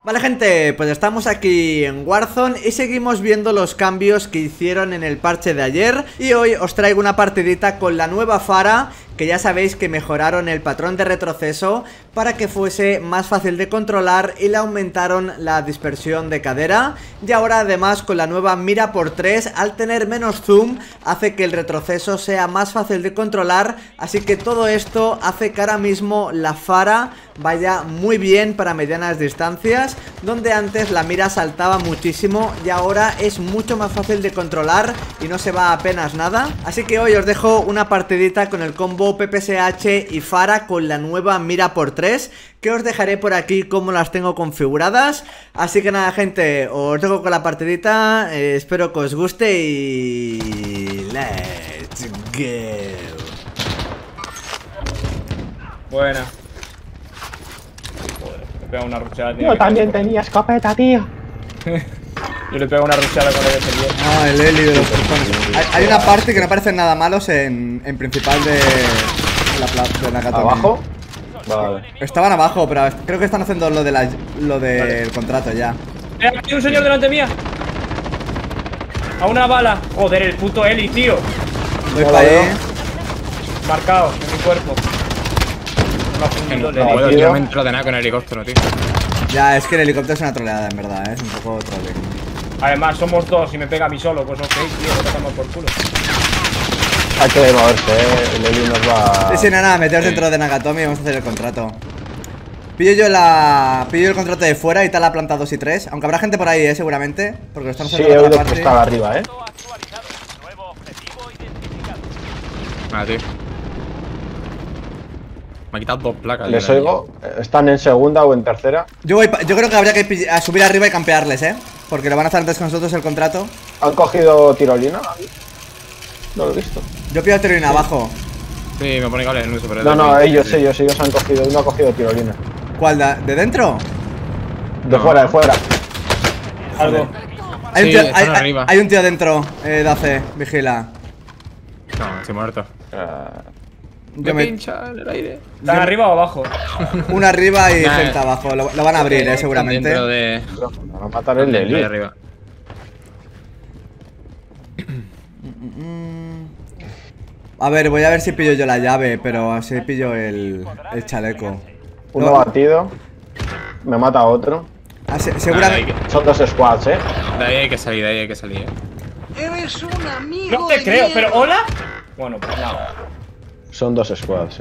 Vale gente, pues estamos aquí en Warzone y seguimos viendo los cambios que hicieron en el parche de ayer. Y hoy os traigo una partidita con la nueva Pharah, que ya sabéis que mejoraron el patrón de retroceso para que fuese más fácil de controlar y le aumentaron la dispersión de cadera. Y ahora además con la nueva mira por 3, al tener menos zoom, hace que el retroceso sea más fácil de controlar. Así que todo esto hace que ahora mismo la Pharah vaya muy bien para medianas distancias, donde antes la mira saltaba muchísimo y ahora es mucho más fácil de controlar y no se va apenas nada. Así que hoy os dejo una partidita con el combo PPSH y Pharah con la nueva mira por 3, que os dejaré por aquí como las tengo configuradas. Así que nada gente, os dejo con la partidita, espero que os guste y... ¡let's go! Buena. Le pego una rucheada. Yo también tenía escopeta, tío. Yo le pego una rucheada con el SLR. Ah, el Eli de los cojones. Hay una parte que no parecen nada malos en principal de la plaza de Nakatomi. ¿Abajo? Vale. Estaban abajo, pero creo que están haciendo lo del contrato ya. Hay un señor delante mía. A una bala. Joder, el puto Eli, tío. Voy para ahí. Marcado en mi cuerpo. No, yo me entro de nada con el helicóptero, tío. Ya, es que el helicóptero es una troleada, en verdad, es un poco trolling. Además, somos dos y me pega a mí solo. Pues ok, tío, lo tocamos por culo. Hay que moverse, el Eli nos va... Sí, nada, meteos dentro de Nakatomi y vamos a hacer el contrato. Pillo el contrato de fuera y tal la planta 2 y 3. Aunque habrá gente por ahí, seguramente. Porque lo estamos Sí, haciendo he la oído parte. que estaba arriba, Nada, tío. Me ha quitado 2 placas. Les oigo. ¿Están en segunda o en tercera? Yo creo que habría que subir arriba y campearles, porque lo van a hacer antes que nosotros el contrato. ¿Han cogido tirolina? No lo he visto. Yo pido el tirolina abajo. Sí, me pone cable en uso, pero... No, ellos han cogido. Uno ha cogido tirolina. ¿Cuál? ¿De dentro? De fuera, de fuera. Algo. Hay, Sí, un tío, están arriba. hay un tío dentro, Dace, vigila. No, estoy muerto. Yo Me pincha en el aire. ¿Están arriba o abajo? Una arriba y Nah, gente abajo. Lo van a abrir, seguramente. Dentro de... Me va a matar el dentro de Eli. arriba. A ver, voy a ver si pillo yo la llave, pero así pillo el chaleco. Uno batido. Me mata otro. Seguramente. Son dos squads, De ahí hay que salir, de ahí hay que salir. Eres un amigo. No te creo, pero ¿hola? Bueno, pues nada. Son dos squads,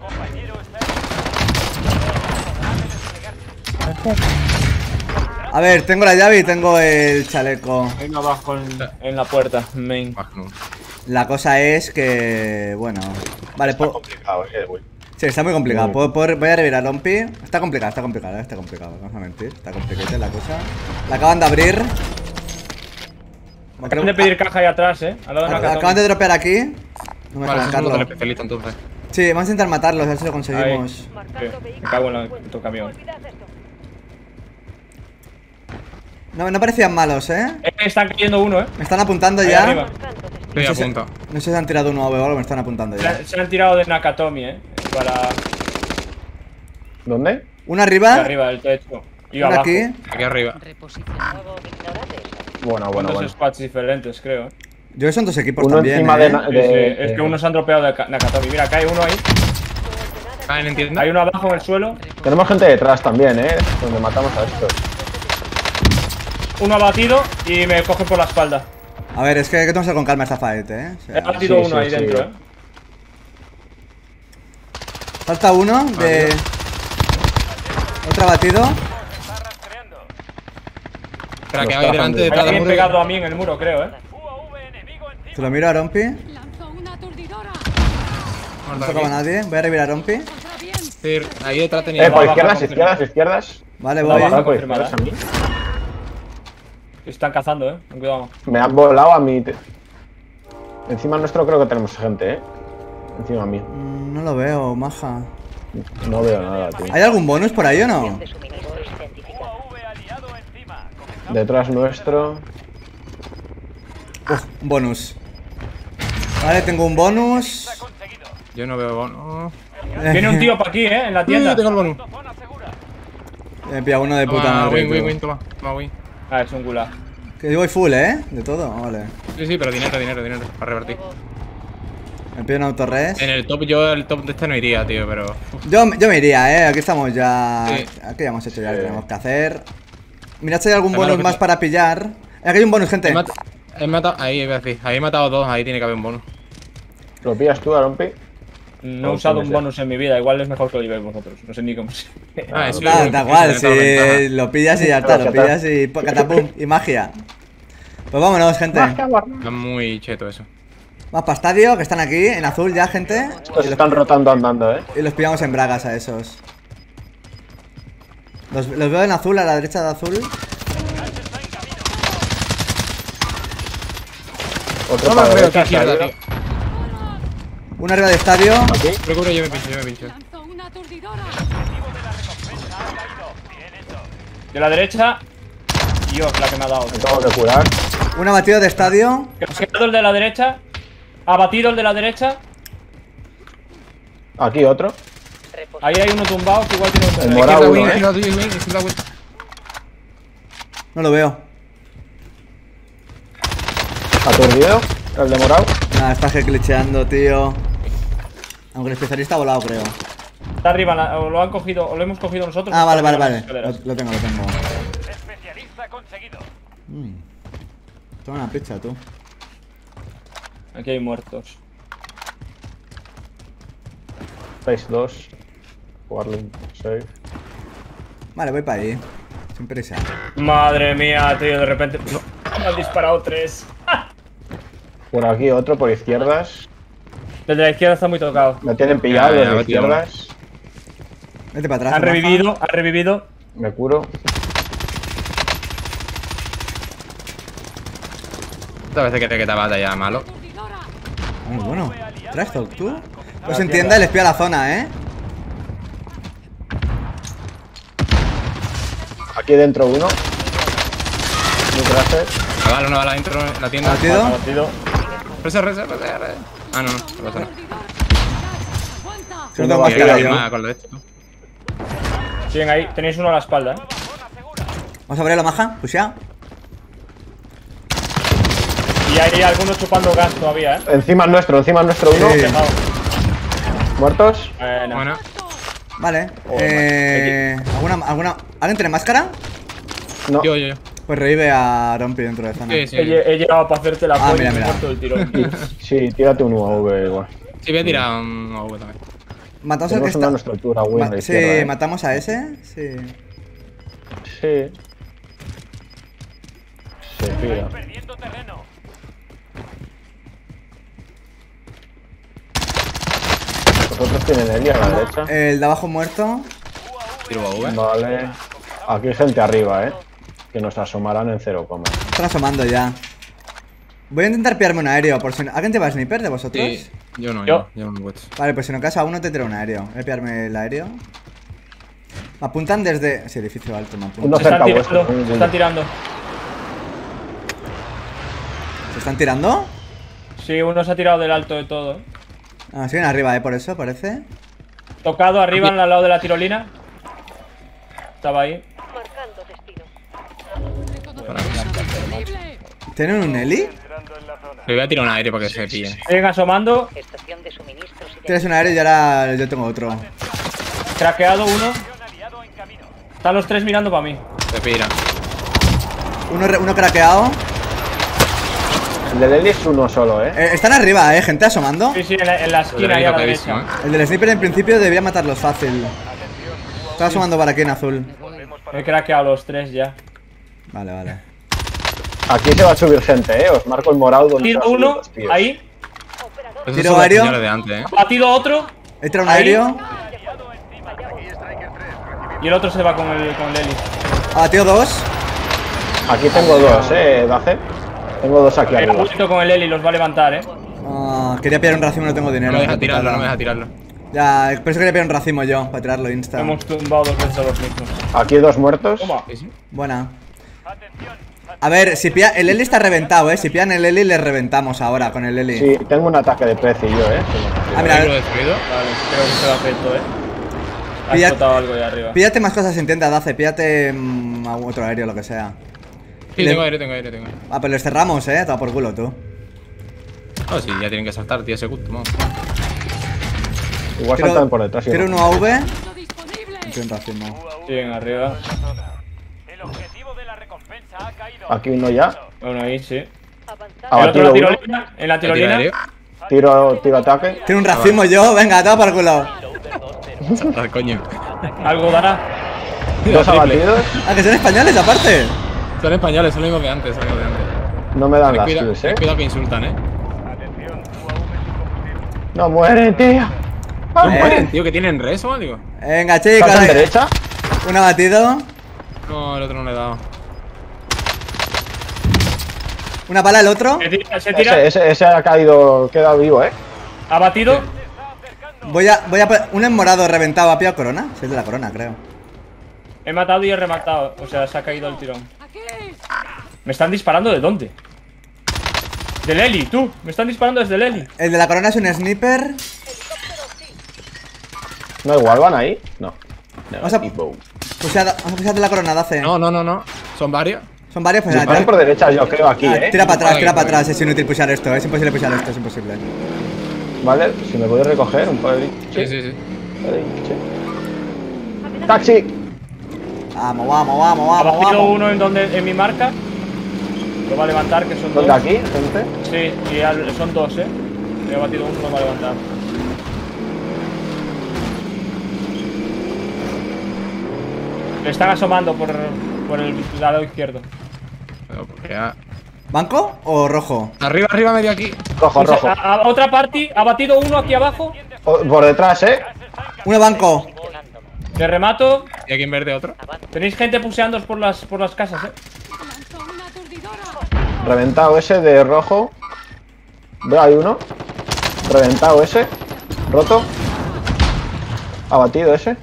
A ver, tengo la llave y tengo el chaleco. Hay uno abajo en la puerta, main. La cosa es que... bueno... Vale, Está complicado, güey. sí, está muy complicado. Voy a revivir a Lompi. Está complicado, vamos a mentir. Está complicada la cosa. La acaban de abrir. Acaban de pedir caja ahí atrás, al lado de una Acaban de dropear aquí. No me Vale, dejan eso es un marcarlo. especialista entonces. Sí, vamos a intentar matarlos, a ver si lo conseguimos. Me cago en tu camión. No parecían malos, Están cayendo uno, Me están apuntando Ahí ya. arriba. Estoy a punto. No sé si han tirado uno o algo, me están apuntando ya. Se han tirado de Nakatomi, Para ¿Dónde? Una arriba, arriba del techo. Y una abajo. aquí. Aquí arriba. Bueno. Son dos squads diferentes, creo, Yo creo que son dos equipos Uno también, encima Sí, es que unos han dropeado de Nakatomi. Mira, cae uno ahí. ¿Caen en tienda? Hay uno abajo en el suelo. Tenemos gente detrás también, donde matamos a estos. Uno abatido y me coge por la espalda. A ver, es que hay que tomarse con calma esta fight, O sea, He batido uno ahí sí. dentro, falta uno de... otro abatido. Espera, que Los hay delante, detrás Hay del alguien muro. pegado a mí en el muro, creo, Te lo miro a Rompi. Lanzó una aturdidora. No tocaba a nadie. Voy a revivir a Rompi. Sí, ahí detrás tenía... Por Abajo, izquierdas. Vale, No, voy. baja. Por confirmada, izquierdas a mí. Están cazando, Ten cuidado. Me han volado a mí. Encima nuestro creo que tenemos gente, Encima mío. No lo veo, maja. No veo nada, tío. ¿Hay algún bonus por ahí o no? Detrás nuestro. Un bonus. Vale, tengo un bonus. Yo no veo bono. Viene un tío para aquí, en la tienda. Tengo el bonus. Me he pillado uno de puta Toma, madre. win, win, tú. win, toma. Toma, win. Ah, es un gulag. Que yo voy full, de todo, vale. Sí, sí, pero dinero, dinero, dinero. Para revertir. Me pido un autorres. En el top, yo el top de este no iría, tío, pero. Yo me iría, aquí estamos ya. Sí. Aquí ya hemos hecho ya lo que tenemos que hacer. Mirad si hay algún Además, bonus lo que más te- para pillar. Aquí hay un bonus, gente. He matado. Ahí, iba a decir. Ahí he matado dos, ahí tiene que haber un bonus. ¿Lo pillas tú, Arompi? No he usado un bonus en mi vida, igual es mejor que lo llevéis vosotros. No sé ni cómo se. Ah, eso Nada, es da lo que igual, se le da la si ventaja. lo pillas y ya está, lo pillas y catapum y magia. Pues vámonos, gente. Está muy cheto eso. Vamos para estadio, que están aquí, en azul ya, gente. Estos están rotando andando, Y los pillamos en bragas a esos. Los veo en azul, a la derecha de azul. Otro No para me la veo aquí derecha, izquierda, arriba. tío. Uno arriba de estadio. Aquí. Procuro, yo me pincho, yo me pincho. Lanzó una aturdidora. De la derecha. Dios, la que me ha dado. Me tengo que curar. Uno batido de estadio. ¿Has quedado el de la derecha? ¿Ha batido el de la derecha? Aquí otro. Ahí hay uno tumbado que igual tiene un El CD. morado. Izquierda, uno, win, ¿eh? izquierda tuyo, win, izquierda, win. No lo veo. Aturdido. El de morado. Nada, estás glitcheando, tío. Aunque el especialista ha volado, creo. Está arriba, o lo han cogido, o lo hemos cogido nosotros. Ah, o vale, está vale, arriba vale. en las escaleras. Lo tengo, lo tengo. Toma una pizza, tú. Aquí hay muertos. Space 2. Warling 6. Vale, voy para ahí. Sin prisa. Madre mía, tío, de repente. Me han disparado 3. Por aquí otro, por izquierdas. Desde la izquierda está muy tocado. Me tienen pillado Ya, los de ya, tío. izquierdas. Vete para atrás. Han Rafa. revivido, han revivido. Me curo. Esta vez que te bata ya malo. Aturdidora. Muy bueno. ¿Traes tú? Pues entienda, el espía a la zona, Aquí dentro uno. Muy gracias. Una bala dentro en la tienda. ¿Batido? Batido. Reza. Ah, no, no pasa nada. Aturdidora. Aguanta. Que no tengo Uno máscara batido. yo. Ah, con lo de esto. Siguen ahí, tenéis uno a la espalda, Vamos a ver la maja. Pues ya. Y hay algunos chupando gas todavía, Encima nuestro uno. Sí. Dejado. ¿Muertos? Bueno. Bueno, Vale. ¿Alguna. ¿Alguien tiene máscara? No. yo. Pues revive a Rompi dentro de zona. Sí, sí. He llegado para hacerte la Ah, polla mira, y me he mira. muerto el tirón. Sí, tírate un UAV igual. Sí, voy a tirar un AV también. Matamos al que Tenemos uno a está. nuestra altura, Win, a la Sí, izquierda, matamos a ese. Sí. Sí. Se tira. Vosotros tienen el a la derecha. El de abajo muerto. Tiro AV. Vale. Aquí hay gente arriba, que nos asomarán en 0, Están asomando ya. Voy a intentar pillarme un aéreo por si no. ¿Alguien te va a sniper de vosotros? Sí, yo no, Yo. yo no puedo. Vale, pues si no caso a uno te tiro un aéreo. Voy a pillarme el aéreo. Me apuntan desde. Sí, edificio alto, me apuntan. Uno Se están cerca tirando, vuestro. se están tirando. ¿Se están tirando? Sí, uno se ha tirado del alto de todo. Ah, siguen arriba, por eso, parece. Tocado arriba, al lado de la tirolina. Estaba ahí. Marcando destino. Reconocimiento disponible. ¿Tienen un heli? Le voy a tirar un aire para que se pillen. Siguen asomando. Estación de suministros y Tienes un aéreo y ahora yo tengo otro. Craqueado uno. Están los tres mirando para mí. Se pira. Uno craqueado. El de Lely es uno solo, Están arriba, gente asomando. Sí, sí, en la esquina ahí a la Tocadísimo, derecha. El del sniper en principio debía matarlos fácil. Está asomando para aquí en azul. He craqueado los tres ya. Vale, vale. Aquí se va a subir gente, Os marco el morado donde se Tiro va a subir uno, los tíos. ahí. Esos Tiro son los aéreo. señores de antes, Batido otro. He tirado un Ahí. aéreo. Y el otro se va con el Lely. Ha batido dos. Aquí tengo dos, Dace. Tengo dos aquí El arriba. abuelito con el Lely los va a levantar, Ah, quería pillar un racimo, no tengo dinero. No me deja qué tirarlo, putada. no me deja tirarlo. Ya, por eso quería pillar un racimo yo, para tirarlo insta. Hemos tumbado dos veces a los mismos. Aquí dos muertos. Toma. Sí, sí. Buena. A ver, si pilla. El Eli está reventado, Si pillan el Eli, les reventamos ahora con el Eli. Sí, tengo un ataque de precio yo, Ah, ¿Lo mira, he destruido? Vale, creo que se va a hacer esto, Ha explotado algo de arriba. Píllate más cosas en tienda, Dace. Píllate otro aéreo, lo que sea. Sí, tengo aire, tengo aire, tengo aire. Ah, pero les cerramos, te va por culo, tú. Oh, sí, ya tienen que saltar 10 segundos, vamos. Igual saltan por detrás. Quiero uno AV. Uno disponible. Estoy racismo. Siguen arriba. Aquí uno ya. Uno ahí, sí. Avanzar. El otro en la Abatido uno. tirolina. En la tirolina. Aéreo. Tiro ataque. Tiene un racismo yo, venga, te va por culo. Saltar, coño. Algo dará. Dos Triple. abatidos. Ah, que son españoles aparte. Son españoles, son lo mismo que antes, son lo mismo que antes. No me dan las Cuidado, kills, cuidado que insultan, No mueren, tío. No mueren, tío, que tienen rezo, digo. Venga, chicos. ¿Pasan derecha? Un abatido. No, el otro no le he dado. Una bala el otro. Se tira. Ese ha caído, queda vivo, Ha batido. Voy a un en morado reventado. ¿Ha pillado corona? Es el de la corona, creo. He matado y he rematado. O sea, se ha caído el tirón. Aquí. ¿Me están disparando de dónde? Del Eli, tú. Me están disparando desde el Eli. El de la corona es un sniper. No, igual van ahí. No. Vamos a pusear de la corona, Dace. No, no, no, no. Son varios. Son varios, pues Van por derecha, yo creo, aquí, tira para atrás, Vale, tira para vale. atrás. Es inútil pushar esto, es imposible pushar esto, es imposible. Vale, si me puedes recoger un par de... Sí, sí, sí. ¡Taxi! Vamos, vamos, vamos, Ha vamos, batido vamos. uno en mi marca. Lo va a levantar, que son ¿Dónde dos. aquí, gente? Sí, y son dos, He batido uno, lo va a levantar. Le están asomando por el lado izquierdo. Pero porque ya- ¿Banco o rojo? Arriba, arriba, medio aquí. Rojo, rojo. Otra party, ha batido uno aquí abajo. Por detrás, Uno banco. Le remato. Y aquí en verde otro. Tenéis gente puseando por las casas, Lanzó una aturdidora. Reventado ese de rojo. Veo, hay uno. Reventado ese. Roto. Abatido ese.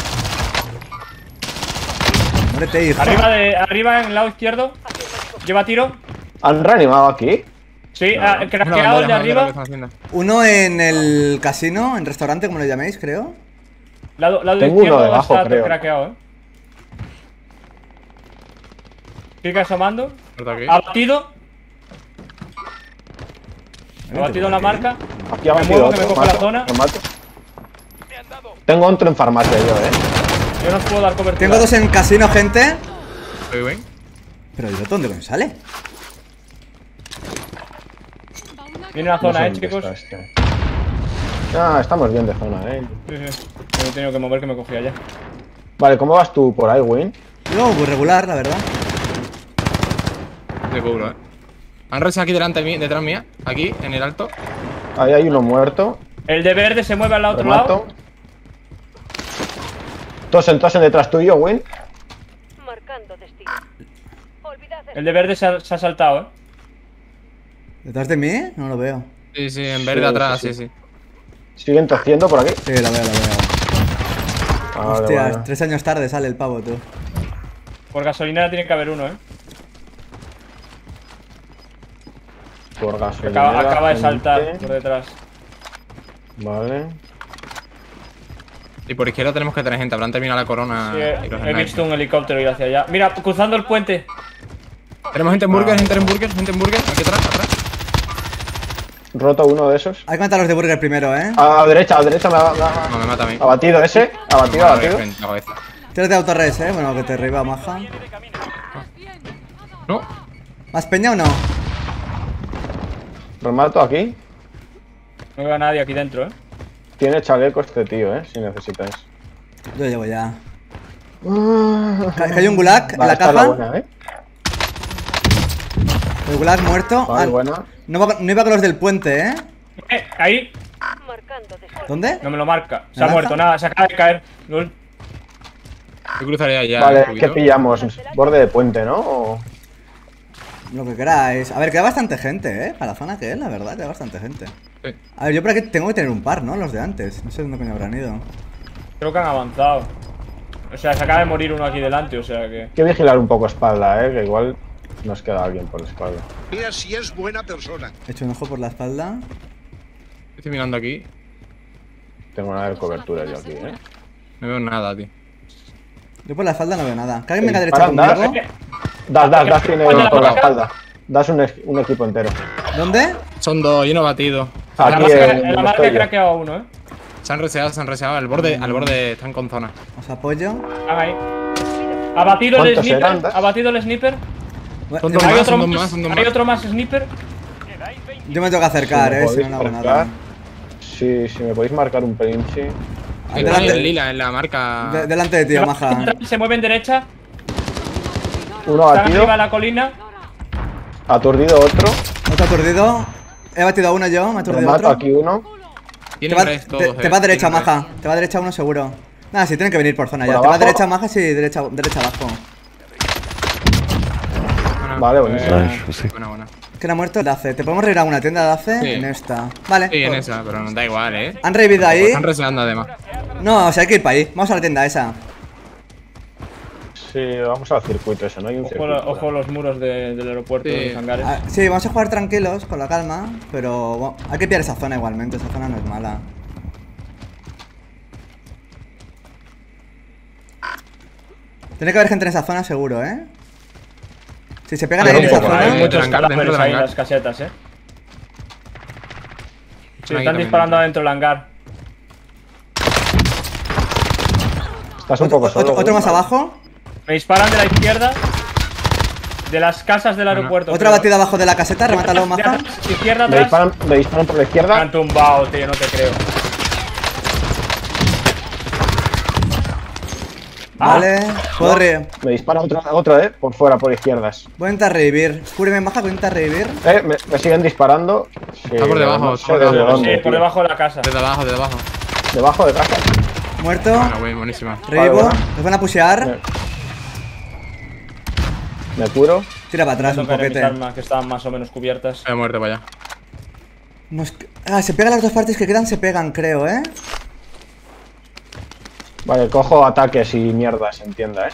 Muérete, hijo. Arriba en el lado izquierdo. Lleva tiro. ¿Han reanimado aquí? Sí, Una craqueado el de bandera, una bandera que arriba. están haciendo. Uno en el casino, en restaurante, como lo llaméis, creo. Lado Tengo uno izquierdo debajo, está creo. craqueado, Sigue asomando. Otro aquí. Abatido. Abatido en la marca. Aquí Me abatido muevo, que me otro. cojo la Mato, zona. lo mato. Tengo otro en farmacia yo, Yo no os puedo dar cobertura. Tengo dos en casino, gente. Muy bien. Pero ¿y de dónde me sale? Va una Viene una No sé zona, dónde chicos. está este. Ah, estamos bien de zona, Sí. Me he tenido que mover, que me cogía ya. Vale, ¿cómo vas tú por ahí, Win? Yo, muy regular, la verdad. De cubro, Han rezado aquí detrás mía. Aquí, en el alto. Ahí hay uno muerto. El de verde se mueve al otro Remato. lado. Tosen detrás tuyo, Win. Marcando destino. Olvidad El de verde se ha saltado, ¿Detrás de mí? No lo veo. Sí, sí, en verde Sí, atrás, sí, sí, sí. Siguen tociendo por aquí. Sí, lo veo, lo veo. Vale, Hostias, vale. 3 años tarde sale el pavo, tú. Por gasolinera tiene que haber uno, Por gasolina. Acaba de saltar por detrás. Vale. Y por izquierda tenemos que tener gente. Habrán terminado la corona. Sí, y los he snipers. visto un helicóptero ir hacia allá. Mira, cruzando el puente. Tenemos gente en burger, gente en burger, gente en burger. Aquí atrás, atrás. Roto uno de esos. Hay que matar a los de burger primero, A derecha No, me mata a mí. Abatido ese. Abatido. En la cabeza. Tírate autorres, bueno, que te arriba, maja. No. ¿Más peña o no? Remato aquí. No veo a nadie aquí dentro, Tiene chaleco este tío, si necesitas. Yo llevo ya. Que hay un gulag en Vale, la esta es caja. buena, El gulag muerto. Vale, buena. No iba con los del puente, Ahí. marcando destino. ¿Dónde? No me lo marca. Se ha ¿Naranja? muerto, nada, se acaba de caer. Lol. Yo cruzaría ya. Vale, un ¿qué poquito. pillamos? Borde de puente, ¿no? O- Lo que queráis. A ver, queda bastante gente, para la zona que es, la verdad, queda bastante gente. Sí. A ver, yo por aquí tengo que tener un par, ¿no? Los de antes. No sé dónde coño habrán ido. Creo que han avanzado. O sea, se acaba de morir uno aquí delante, o sea que. Hay que vigilar un poco espalda, que igual nos queda alguien por la espalda. Mira si es buena persona. He hecho un ojo por la espalda. Estoy mirando aquí. Tengo una cobertura yo aquí, No veo nada, tío. Yo por la espalda no veo nada. ¿Que alguien venga a Sí, derecha para conmigo? Das tiene ¿Cuál por la es la espalda. Das un equipo entero. ¿Dónde? Son dos y uno batido. Aquí En la marca he estoy yo. craqueado a uno, Se han reseado. Al borde están con zona. Os apoyo. Están ahí. Ha batido el ¿Cuántos eran, sniper. Das? Ha batido el sniper. Son dos Hay más, otro son dos más. más, son dos Hay más. otro más sniper. Yo me tengo que acercar, Si me si no, podéis no hago marcar. nada. Sí, si me podéis marcar un pelín, sí. Ahí está, Delante. en lila, en la marca. Delante de ti, maja. Se mueve en derecha. Uno Están batido, arriba de la colina. aturdido otro. Otro aturdido. He batido a uno yo, me ha aturdido Remato otro. aquí uno. Te Tienen va, tres todos, te va a derecha, Tienen maja. Te va a derecha uno seguro. Nada, sí, tienen que venir por zona ¿Por ya. Te va a abajo? derecha, maja, sí, derecha abajo. tres. Vale, buenísimo. Buena. ¿Quién ha muerto? Dace. ¿Te podemos reír a una tienda de Dace? Sí. En esta. Vale. Sí, en pues- esa, pero no da igual, ¿Han revivido ahí? Están reseando además. No, o sea, hay que ir para ahí. Vamos a la tienda esa. Sí, vamos al circuito ese, ¿no? Hay un circuito. Ojo los muros del aeropuerto, Sí. de los hangares. Ah, sí, vamos a jugar tranquilos, con la calma. Pero bueno, hay que pillar esa zona igualmente. Esa zona no es mala. Tiene que haber gente en esa zona seguro, ¿eh? Si se pegan Sí, ahí en esa un poco, zona. Hay Dentro muchos del hangar, dentro cadáveres del ahí en hangar. las casetas, Sí, Ahí están también. disparando adentro del hangar. Estás un poco solo. Otro más ¿no? abajo. Me disparan de la izquierda. De las casas del aeropuerto. Otra batida abajo de la caseta. Remátalo, De maja. atrás, izquierda Me atrás. disparan por la Me izquierda. han tumbado, tío, no te creo. Vale. Puedo reír. Me dispara otra, por fuera, por izquierdas. Voy a intentar revivir. Cúbreme, maja, voy a intentar revivir. Me siguen disparando. Sí, Está por debajo, no está sé por desde debajo. dónde, Sí, por tío. debajo de la casa. Desde abajo. Debajo de casa. Muerto. Bueno, güey, buenísima. Revivo. Vale, bueno. Nos van a pushear. Me curo. Tira para atrás un Tengo que poquete. revisar más, que estaban más o menos cubiertas. He muerto para allá. Se pegan las dos partes que quedan, se pegan, creo, ¿eh? Vale, cojo ataques y mierdas en tienda,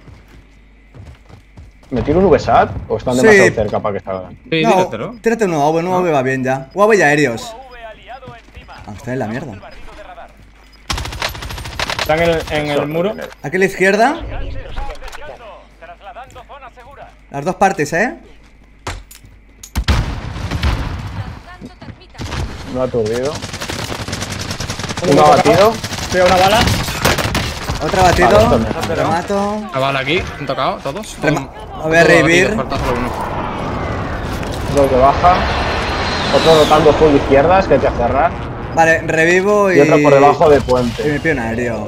¿Me tiro un VSAT o están Sí. demasiado cerca para que salgan? Sí, No, tíratelo. tírate un UAV, un UAV va bien ya. UAV y aéreos. Ah, está en la mierda. Están en el muro. Aquí a la izquierda. Las dos partes, ¿eh? Uno aturdido. Uno abatido. Pega una bala. Otro batido. Vale, esto Remato. La bala aquí, han tocado todos. Voy a revivir. Falta solo uno. Dos de baja. Otro rotando full izquierdas que te hace cerrar. Vale, revivo y. Y otro por debajo de Y puente. me pido un aéreo.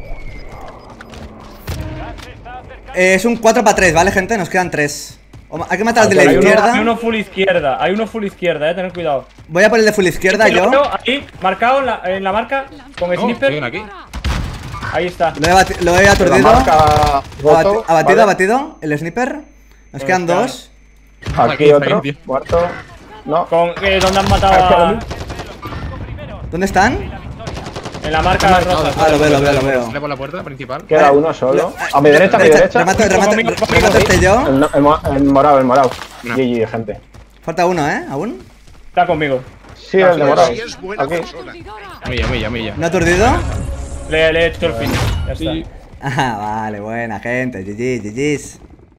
Es un 4 para 3, ¿vale, gente? Nos quedan 3. Hay que matar al de la Hay Hay izquierda. uno full izquierda. Hay uno full izquierda, tened cuidado. Voy a por el de full izquierda Lo yo. veo ahí, marcado en la marca, con Oh, sniper. siguen aquí. Ahí está. Lo he La aturdido. marca roto. Abatido, ¿vale? abatido. El sniper. Nos quedan está. 2. Aquí Aquí, otro. ahí, tío. Cuarto. No. Con donde han matado a. ¿Dónde están? En la marca roja. Ah, lo veo. Sale por la puerta principal. Queda uno solo. A mi derecha, a mi derecha. Remato Conmigo, este yo. El morado, el morado. No. GG, gente. Falta uno, ¿eh? ¿Aún? Está conmigo. Sí, el de morado. Si es buena Aquí. persona. Milla. ¿No ha aturdido? Le he hecho el fin. Ya está. Sí. Ah, vale, buena gente. GG, GG's.